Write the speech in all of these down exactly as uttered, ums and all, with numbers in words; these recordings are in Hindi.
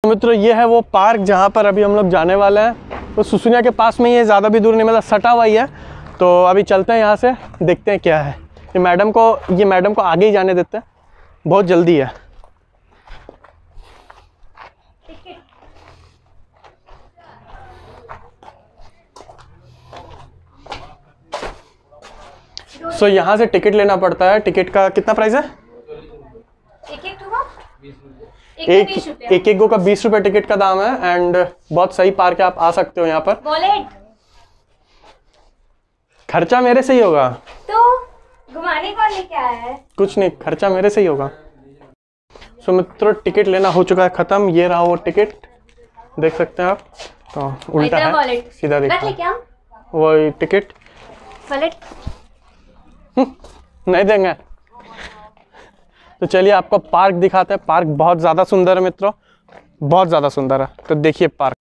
मित्रों ये है वो पार्क जहाँ पर अभी हम लोग जाने वाले हैं। तो सुसुनिया के पास में ही है, ज़्यादा भी दूर नहीं, मतलब सटा हुआ ही है। तो अभी चलते हैं यहाँ से, देखते हैं क्या है। ये मैडम को ये मैडम को आगे ही जाने देते हैं, बहुत जल्दी है। सो so, यहाँ से टिकट लेना पड़ता है। टिकट का कितना प्राइस है? एक एक हुआ? एक एक, एक एक गो का बीस रुपए टिकट का दाम है। एंड बहुत सही पार्क है, आप आ सकते हो यहाँ पर। वॉलेट खर्चा मेरे से ही होगा। तो घुमाने कौन लेके आया है? कुछ नहीं, खर्चा मेरे से ही होगा। सो so, मित्रों टिकट लेना हो चुका है खत्म। ये रहा वो टिकट, देख सकते हैं आप। तो उल्टा है, सीधा देखा वो टिकट। वॉलेट नहीं देंगे। तो चलिए आपको पार्क दिखाते हैं। पार्क बहुत ज़्यादा सुंदर है मित्रों, बहुत ज़्यादा सुंदर है। तो देखिए पार्क।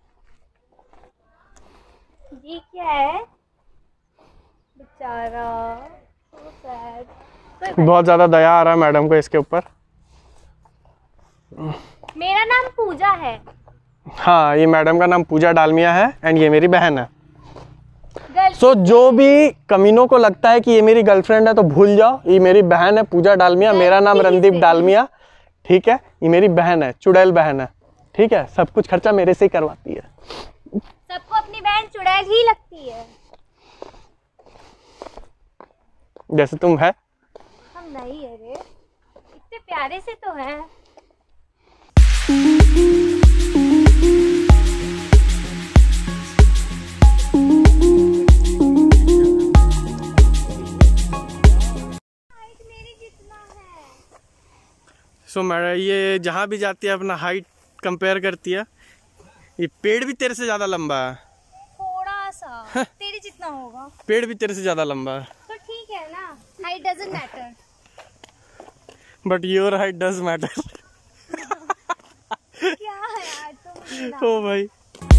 ये क्या है? बेचारा, so sad। बहुत ज़्यादा दया आ रहा है मैडम को इसके ऊपर। मेरा नाम पूजा है। हाँ, ये मैडम का नाम पूजा डालमिया है एंड ये मेरी बहन है। सो so, जो भी कमीनों को लगता है कि ये मेरी गर्लफ्रेंड है तो भूल जाओ, ये मेरी बहन है पूजा डालमिया। मेरा नाम रणदीप डालमिया, ठीक है। ये मेरी बहन है, चुड़ैल बहन है, ठीक है। सब कुछ खर्चा मेरे से ही करवाती है। सबको अपनी बहन चुड़ैल ही लगती है, जैसे तुम है। हम नहीं है रे, इतने प्यारे से तो है। सो so, मैं ये जहाँ भी जाती है अपना हाइट कंपेयर करती है। ये पेड़ भी तेरे से ज़्यादा लंबा है, थोड़ा सा तेरे जितना होगा। पेड़ भी तेरे से ज़्यादा लंबा है। तो ठीक है ना, height doesn't matter. But your height does matter. क्या है यार तुम? ओ भाई,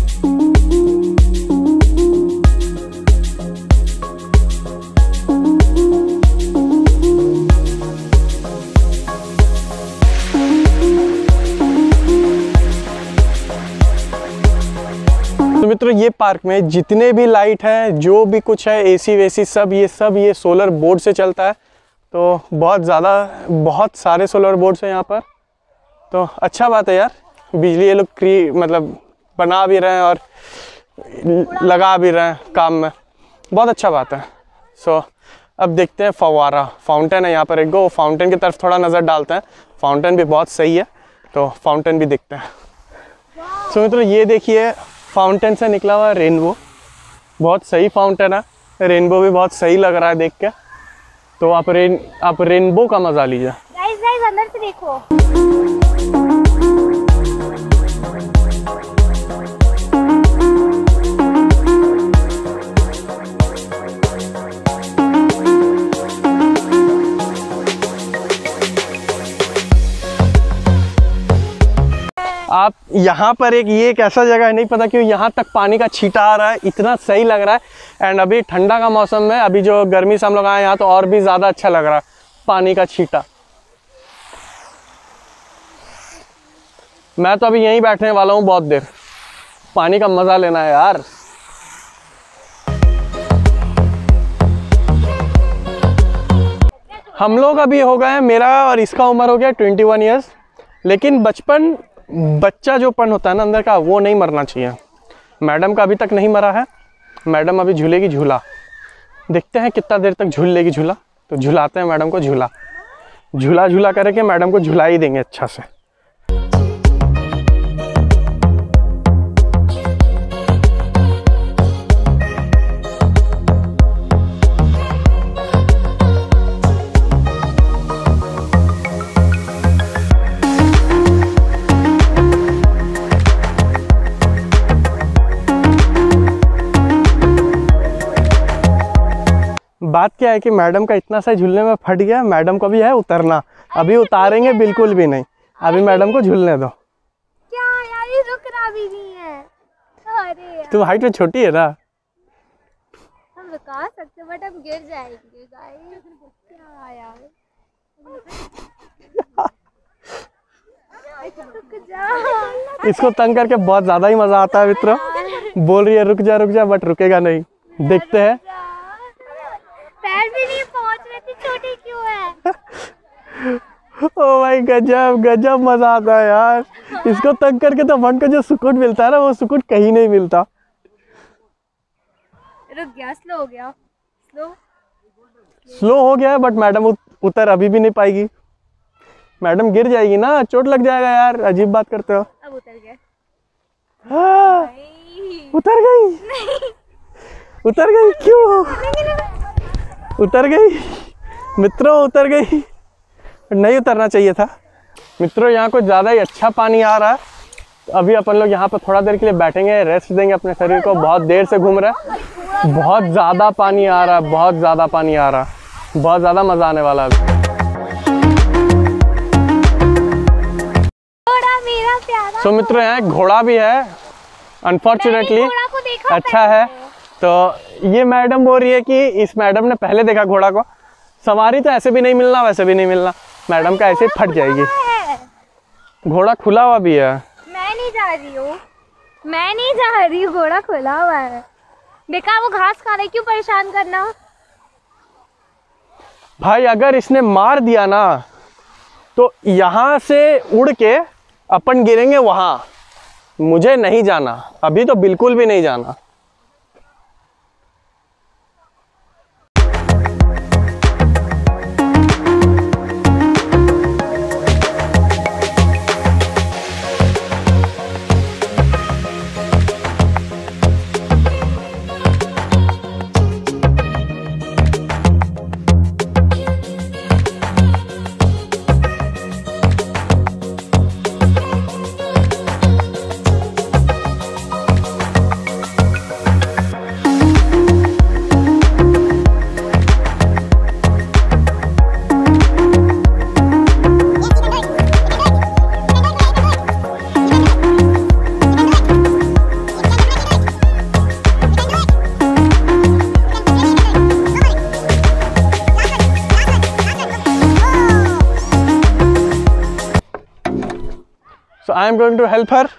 तो मित्रों ये पार्क में जितने भी लाइट है, जो भी कुछ है, एसी वेसी सब, ये सब ये सोलर बोर्ड से चलता है। तो बहुत ज़्यादा बहुत सारे सोलर बोर्ड्स हैं यहाँ पर। तो अच्छा बात है यार, बिजली ये लोग क्री मतलब बना भी रहे हैं और लगा भी रहे हैं काम में, बहुत अच्छा बात है। सो अब देखते हैं फव्वारा, फाउंटेन है यहाँ पर एक गो। फाउंटेन की तरफ थोड़ा नज़र डालते हैं। फाउंटेन भी बहुत सही है, तो फाउंटेन भी देखते हैं। सो मित्रों ये देखिए, फाउंटेन से निकला हुआ रेनबो, बहुत सही फाउंटेन है। रेनबो भी बहुत सही लग रहा है देख के। तो आप रेन आप रेनबो का मजा लीजिए। गाइस गाइस अंदर से देखो। आप यहाँ पर एक ये एक ऐसा जगह है, नहीं पता क्यों यहाँ तक पानी का छींटा आ रहा है, इतना सही लग रहा है। एंड अभी ठंडा का मौसम में, अभी जो गर्मी से हम लोग आए यहाँ, तो और भी ज़्यादा अच्छा लग रहा है पानी का छींटा। मैं तो अभी यहीं बैठने वाला हूँ बहुत देर, पानी का मज़ा लेना है यार। हम लोग अभी हो गए हैं, मेरा और इसका उम्र हो गया ट्वेंटी वन ईयर्स। लेकिन बचपन, बच्चा जो पन होता है ना अंदर का, वो नहीं मरना चाहिए। मैडम का अभी तक नहीं मरा है। मैडम अभी झूलेगी झूला, देखते हैं कितना देर तक झूल लेगी झूला। तो झुलाते हैं मैडम को झूला, झूला झूला करके मैडम को झुला ही देंगे अच्छा से। बात क्या है कि मैडम का इतना सा झूलने में फट गया, मैडम को भी है उतरना। अभी उतारेंगे बिल्कुल भी नहीं, अभी मैडम को झूलने दो। क्या यार, ये रुकना भी नहीं है। अरे यार, तुम हाइट में छोटी है ना। हम रुका सकते बट हम गिर जाएंगे गाइस। क्या यार रुक जा। इसको तंग करके बहुत ज़्यादा ही मज़ा आता है मित्रों। बोल रही है रुक जा रुक जा, बट रुकेगा नहीं। देखते हैं। पैर भी नहीं पहुंच रहे थे, छोटी क्यों है? ओ भाई गजब गजब मज़ा आता है यार। इसको तंग करके तो मन को जो सुकून मिलता है ना, वो सुकून कहीं नहीं मिलता। रुक गया, स्लो हो गया। स्लो स्लो हो गया है, बट मैडम उतर अभी भी नहीं पाएगी। मैडम गिर जाएगी ना, चोट लग जाएगा यार। अजीब बात करते हो। अब उतर गए। हाँ, उतर गई। उतर गई क्यों? उतर गई मित्रों, उतर गई। नहीं उतरना चाहिए था मित्रों। यहाँ कुछ ज़्यादा ही अच्छा पानी आ रहा है। तो अभी अपन लोग यहाँ पर थोड़ा देर के लिए बैठेंगे, रेस्ट देंगे अपने शरीर को। बहुत देर से घूम रहा है, बहुत ज़्यादा पानी आ रहा है, बहुत ज़्यादा पानी आ रहा है, बहुत ज़्यादा मज़ा आने वाला है। मेरा प्यारा। सो मित्रों यहाँ एक घोड़ा भी है, अनफॉर्चुनेटली अच्छा है। तो ये मैडम बोल रही है कि इस मैडम ने पहले देखा घोड़ा को। सवारी तो ऐसे भी नहीं मिलना, वैसे भी नहीं मिलना। मैडम का ऐसे ही फट जाएगी। घोड़ा खुला हुआ भी है। मैं नहीं जा रही हूँ, मैं नहीं जा रही हूँ। घोड़ा खुला हुआ है। बेकार वो घास खा रहे, क्यों परेशान करना। भाई अगर इसने मार दिया ना, तो यहाँ से उड़ के अपन गिरेंगे वहाँ। मुझे नहीं जाना, अभी तो बिल्कुल भी नहीं जाना। So I am going to help her.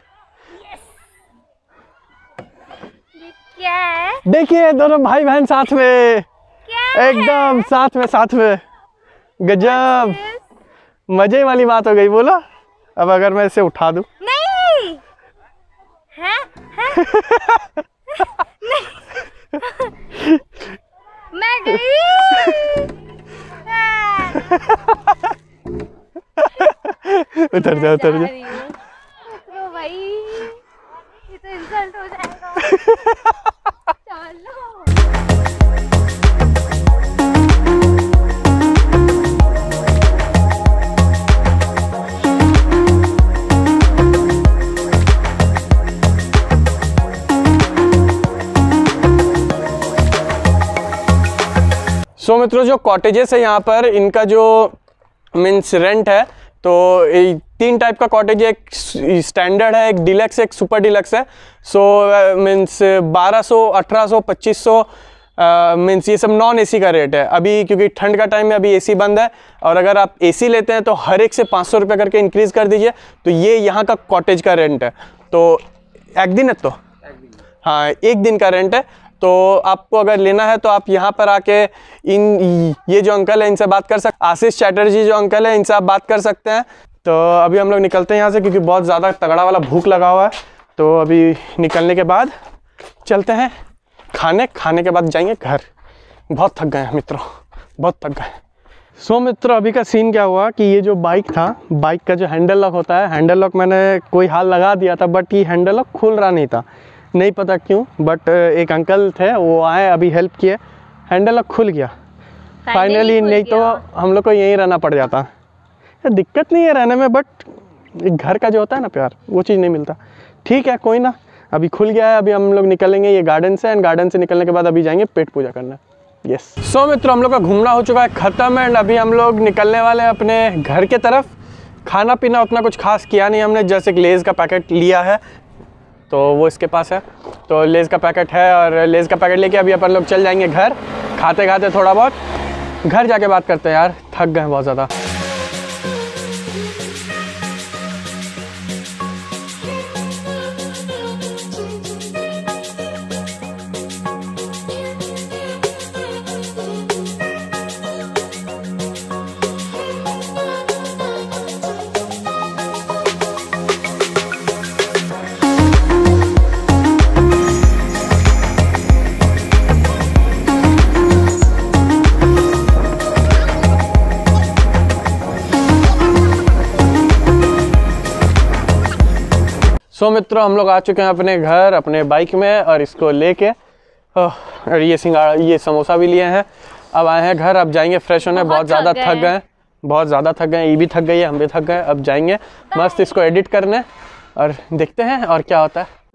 क्या है? देखिए दोनों भाई बहन साथ में, क्या एकदम है? साथ में साथ में। गजब मजे वाली बात हो गई। बोला अब अगर मैं इसे उठा दूं। नहीं है, है? नहीं। मैं गई। उतर जा उतर जा। तो भाई ये तो इंसल्ट हो जाएगा। चलो। सो so, मित्रों जो कॉटेजेस है यहाँ पर, इनका जो मीन्स रेंट है, तो तीन टाइप का कॉटेज है। एक स्टैंडर्ड है, एक डिलक्स है, एक सुपर डिलक्स है। सो मीन्स बारह सौ, अठारह सौ, पच्चीस सौ मीन्स ये सब नॉन एसी का रेट है अभी, क्योंकि ठंड का टाइम में अभी एसी बंद है। और अगर आप एसी लेते हैं तो हर एक से पाँच सौ रुपये करके इंक्रीज़ कर दीजिए। तो ये यहाँ का कॉटेज का रेंट है। तो एक दिन है, तो हाँ एक दिन का रेंट है। तो आपको अगर लेना है तो आप यहाँ पर आके इन ये जो अंकल है इनसे बात कर सकते, आशीष चैटर्जी जो अंकल है इनसे आप बात कर सकते हैं। तो अभी हम लोग निकलते हैं यहाँ से, क्योंकि बहुत ज़्यादा तगड़ा वाला भूख लगा हुआ है। तो अभी निकलने के बाद चलते हैं खाने खाने के बाद जाएंगे घर। बहुत थक गए हैं मित्रों, बहुत थक गए। सो मित्रों अभी का सीन क्या हुआ कि ये जो बाइक था, बाइक का जो हैंडल लॉक होता है, हैंडल लॉक मैंने कोई हाल लगा दिया था, बट ये हैंडल लॉक खुल रहा नहीं था। नहीं पता क्यों, बट एक अंकल थे वो आए, अभी हेल्प किए, हैंडल लॉक खुल गया फाइनली। नहीं तो हम लोग को यहीं रहना पड़ जाता। दिक्कत नहीं है रहने में, बट एक घर का जो होता है ना प्यार, वो चीज़ नहीं मिलता। ठीक है कोई ना, अभी खुल गया है। अभी हम लोग निकलेंगे ये गार्डन से, एंड गार्डन से निकलने के बाद अभी जाएंगे पेट पूजा करने। यस सो मित्रों हम लोग का घूमना हो चुका है ख़त्म, एंड अभी हम लोग निकलने वाले हैं अपने घर के तरफ। खाना पीना उतना कुछ खास किया नहीं हमने, जैसे एक लेज़ का पैकेट लिया है तो वो इसके पास है, तो लेज़ का पैकेट है, और लेज़ का पैकेट लेके अभी अपन लोग चल जाएंगे घर। खाते खाते थोड़ा बहुत घर जाके बात करते हैं यार, थक गए बहुत ज़्यादा। सो मित्रों हम लोग आ चुके हैं अपने घर अपने बाइक में और इसको लेके और ये सिंगाड़ा ये समोसा भी लिए हैं। अब आए हैं घर, अब जाएंगे फ्रेश होने। बहुत ज़्यादा थक गए बहुत ज़्यादा थक गए ये भी थक गई है, हम भी थक गए। अब जाएंगे मस्त इसको एडिट करने और देखते हैं और क्या होता है।